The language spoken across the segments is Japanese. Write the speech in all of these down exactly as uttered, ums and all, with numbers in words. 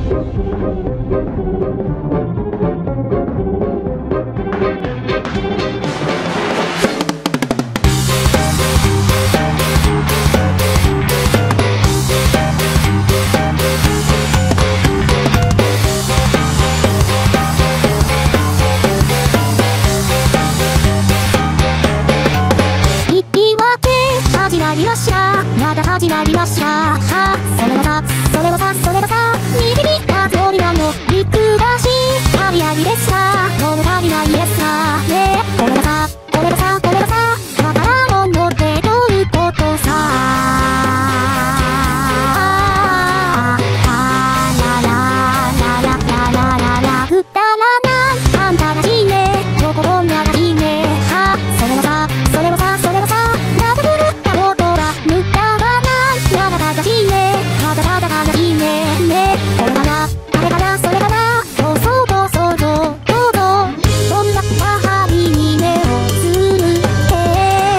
また始まりました。はそれはさ、それはさ、それはさ、右にた通りなの、ビッグだし、ありありですか、物足りないですか、ねえ、これはさ、これはさ、これはさ、わからんものってどういうことさ。あらららららららら、くだらない、あんたらしいね、どこもならしいね、はそれはさ、それはさ、それはさ、なたぶるったことは、無駄ただ悲しいね、ただただ悲しいね、ね、これかな、あれかな、それかな、どうぞどうぞどうぞ、どんな母に目をつむって、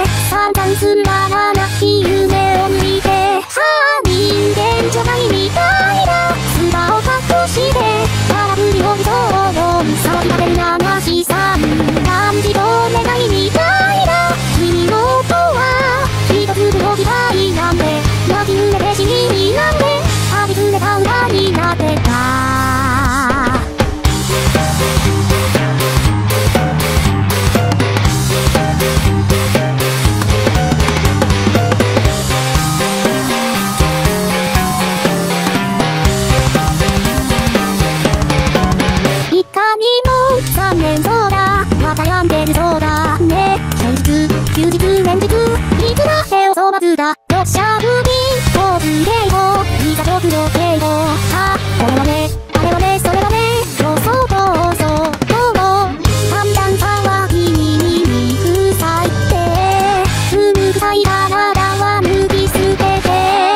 散々つまらない夢を見て、はぁ、人間じゃないみたいな、姿を隠して、荒ぶりを人を騒ぎ立てる流しさん、感じと願いみたいな、君の音は、一つ動きたいなんて、泣き濡れて死になんで張り詰めた裏になってた。いかにも残念そうだ、また病んでるそうだね。平日休日連日いくら手をそばずだよっしゃぶり遠くでもいざ極上敬語、あこれはねあれはねそれはね、どうぞどうぞどうも判断騒ぎに耳塞いで踏む臭い体は脱ぎ捨てて、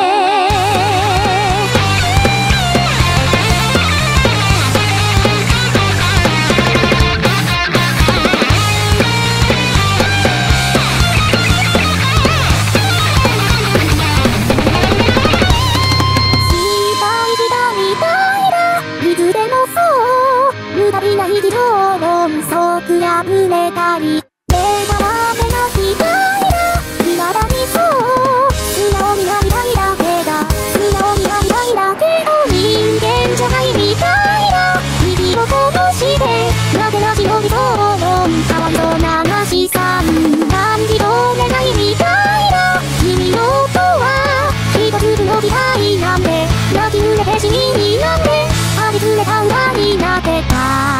ない議論論争破れたり目がらめなみたいな、未だにそう素直になりたいだけだ、素直になりたいだけど人間じゃないみたいな、息をこぼしてなぜなしの議論論かわいそうな話さん、感じと願いみたいな、君の音は一つ動きたいなんで泣き濡れて死になんで張り詰めた裏になってた。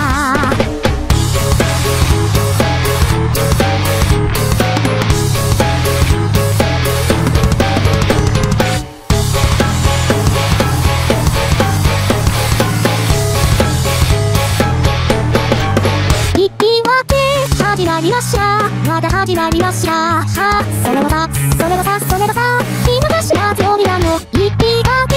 始まりました、また始まりました。はそれはさ、それはさ、それはさ、今がしなつよりなの、一気がけ